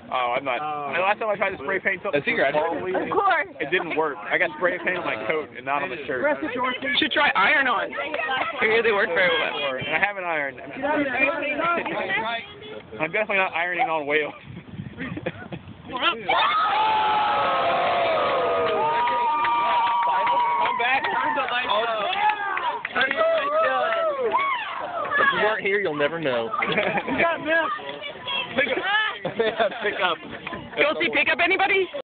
Oh, I'm not. The last time I tried to spray paint something, Of course. it didn't work. I got spray paint on my coat and not on the shirt. You should try iron-on. It really worked very well. And I haven't ironed. I'm definitely not ironing on whales. Come back. If you weren't here, you'll never know. You got missed. Pick up. Go see pick up anybody?